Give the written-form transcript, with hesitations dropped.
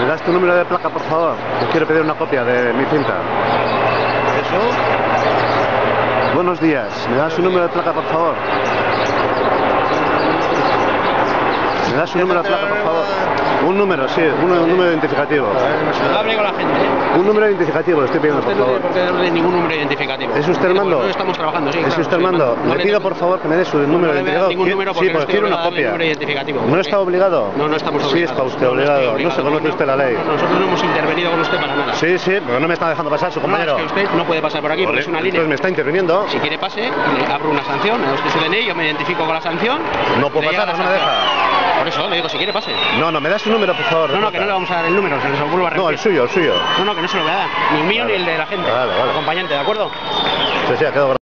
das tu número de placa, por favor? Te quiero pedir una copia de mi cinta. ¿Eso? Buenos días. ¿Me das su número de placa, por favor? ¿Me das su número de placa, por favor? Un número, sí, un número identificativo. No hable con la gente. Un número identificativo, le estoy pidiendo, por Usted no favor. tiene por qué darle ningún número identificativo. ¿Es usted el mando? No estamos trabajando, sí. ¿Es claro, usted el soy mando? No Le pido, por favor, que me dé su número le voy a identificativo. dar ningún número porque Sí, no pues estoy quiero una obligado a darle copia. número identificativo. ¿No está obligado? No, no estamos obligados. Sí, está usted No, no estoy obligado. No se conoce usted la ley. Nosotros no hemos intervenido con usted para nada. Sí, sí, pero no me está dejando pasar su compañero. No, es que usted no puede pasar por aquí porque es una línea. Entonces me está interviniendo. Si quiere pase, le abro una sanción, me da usted su DNI, yo me identifico con la sanción. No puedo le llega pasar, la no me sanción. deja. Por eso le digo, si quiere pase. No, me da su número, por favor. No, que no le vamos a dar el número, se lo vuelvo a repetir. No, el suyo, el suyo. No, que no se lo voy a dar. Ni el mío Vale. ni el de la gente. Vale. Acompañante, ¿de acuerdo? Sí, ha quedado